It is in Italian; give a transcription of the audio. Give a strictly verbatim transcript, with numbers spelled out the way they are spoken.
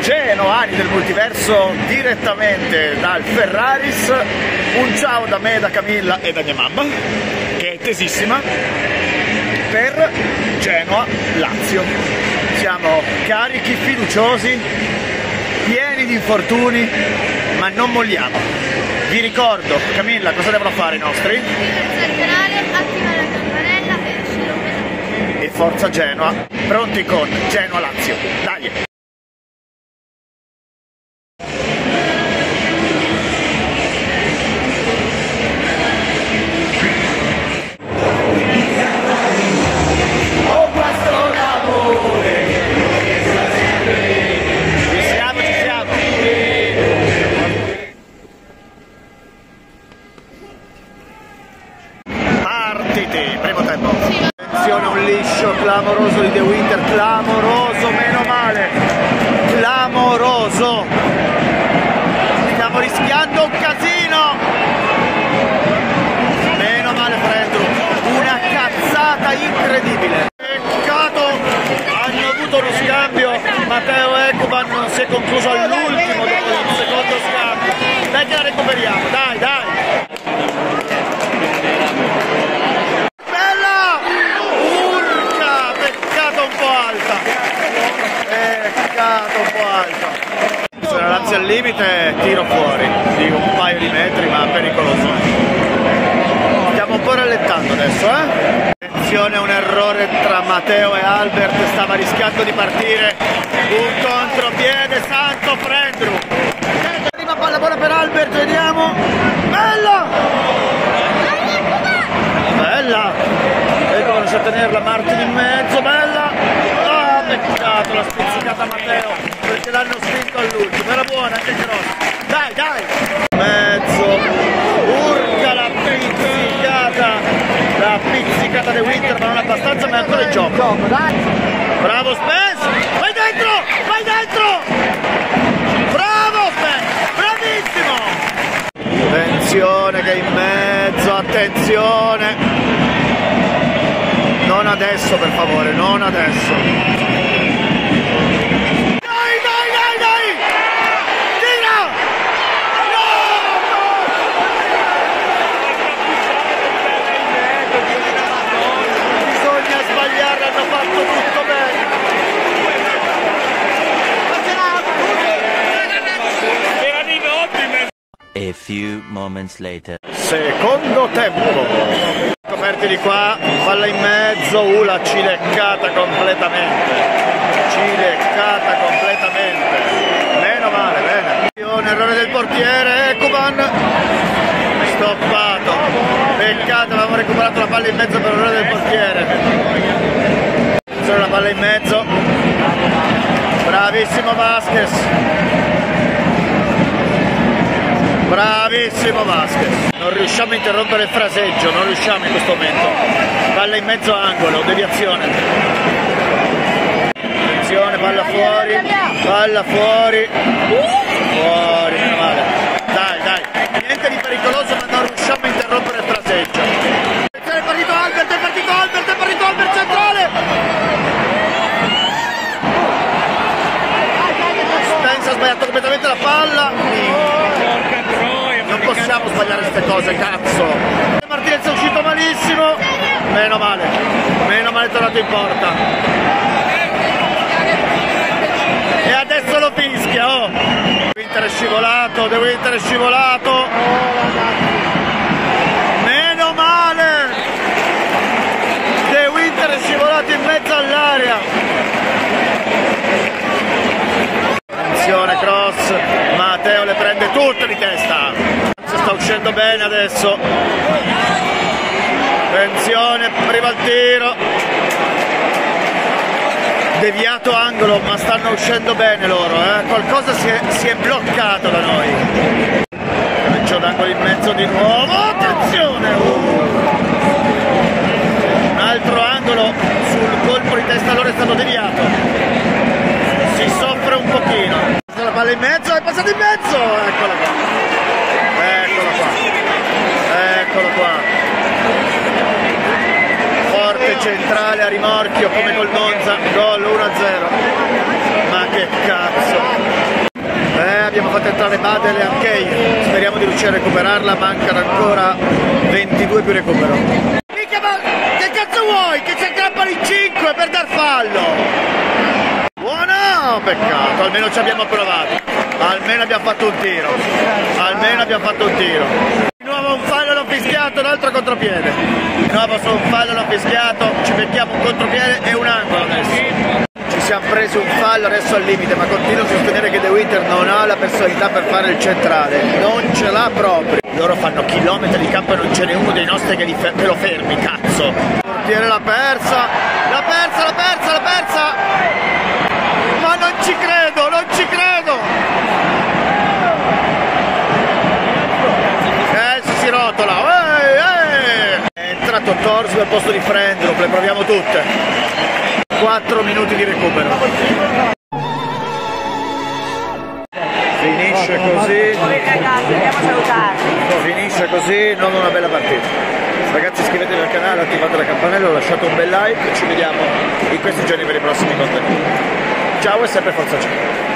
Genoani del multiverso direttamente dal Ferraris. Un ciao da me, da Camilla e da mia mamma, che è tesissima, per Genoa-Lazio. Siamo carichi, fiduciosi, pieni di infortuni, ma non molliamo. Vi ricordo, Camilla, cosa devono fare i nostri? Iscriversi al canale, attivare la campanella e lasciare un messaggio. E forza Genoa, pronti con Genoa-Lazio. Dai! Primo tempo. Attenzione, un liscio clamoroso di De Winter, clamoroso, meno male, clamoroso. Stiamo rischiando un casino. Meno male Fredro, una cazzata incredibile. Peccato, hanno avuto uno scambio, Matteo Ekuban non si è concluso all'ultimo del secondo scambio. Dai che la recuperiamo, dai, dai. Peccato un po' alta. Se la Lazio al limite, tiro fuori di un paio di metri, ma pericoloso. Stiamo un po' rallentando adesso, eh? Attenzione, un errore tra Matteo e Albert, stava rischiando di partire. Un contropiede, santo Frendru. Prima palla buona per Albert, vediamo. Bella! Bella! Ecco, non riesce a tenerla, Martin in mezzo, bella! Peccato, l'ha spizzicata Matteo perché l'hanno spinto all'ultimo, era buona anche Cross, dai dai, mezzo, urca la pizzicata, la pizzicata di Winter, ma non abbastanza, ma è ancora in gioco, bravo Spence, vai dentro, vai dentro, bravo Spence, bravissimo, attenzione che è in mezzo, attenzione. Non adesso, per favore, non adesso. Dai, dai, dai, dai! Tira! No! Bisogna sbagliare, hanno fatto tutto bene. Erano in ottime. A few moments later. Secondo tempo. Coperti di qua, palla in mezzo, uh, la cileccata completamente, cileccata completamente, meno male, bene. Un errore del portiere, Ekuban, stoppato, peccato, avevamo recuperato la palla in mezzo per errore del portiere. Solo la palla in mezzo, bravissimo Vasquez. Bravissimo Vasquez, non riusciamo a interrompere il fraseggio, non riusciamo in questo momento. Palla in mezzo angolo, deviazione. Attenzione, palla fuori, palla fuori, fuori, meno male. Dai, dai, niente di pericoloso, ma non riusciamo a interrompere il fraseggio. È partito Albert, è partito Albert, è partito Albert centrale! Spence ha sbagliato completamente la palla. Non possiamo sbagliare queste cose, cazzo. Martinez è uscito malissimo. Meno male, meno male è tornato in porta. E adesso lo fischia, oh. De Winter è scivolato, De Winter è scivolato. Meno male. De Winter è scivolato in mezzo all'area. Attenzione, cross. Matteo le prende tutte di testa. Sta uscendo bene adesso. Attenzione, arriva il tiro. Deviato angolo, ma stanno uscendo bene loro, eh? Qualcosa si è, si è bloccato da noi. Calcio d'angolo in mezzo di nuovo. Attenzione! Uh. Un altro angolo sul colpo di testa, allora è stato deviato. Si soffre un pochino. La palla in mezzo, è passato in mezzo! Eccola qua. Eccolo qua, eccolo qua, forte centrale a rimorchio come col Monza, gol uno a zero, ma che cazzo, fatto entrare Badel e Ankei, speriamo di riuscire a recuperarla, mancano ancora ventidue più recupero. Mica, ma che cazzo vuoi? Che ci aggrappano in cinque per dar fallo! Buona! Peccato, almeno ci abbiamo provato, almeno abbiamo fatto un tiro, almeno abbiamo fatto un tiro. Di nuovo un fallo non fischiato, un altro contropiede. Di nuovo su un fallo non fischiato, ci becchiamo un contropiede e un angolo adesso. Ci siamo presi un fallo adesso al limite, ma continuo a sostenere che De Winter non ha la personalità per fare il centrale, non ce l'ha proprio. Loro fanno chilometri di campo e non ce n'è uno dei nostri che, li fer che lo fermi, cazzo. Il portiere l'ha persa, l'ha persa, l'ha persa, l'ha persa. Ma non ci credo, non ci credo. Eh, si rotola, ehi, ehi. È entrato Torso al posto di Frendrup, le proviamo tutte. quattro minuti di recupero. Finisce così. Ragazzi, andiamo a salutarvi. Finisce così, non una bella partita. Ragazzi, iscrivetevi al canale, attivate la campanella, lasciate un bel like e ci vediamo in questi giorni per i prossimi contenuti. Ciao e sempre Forza C.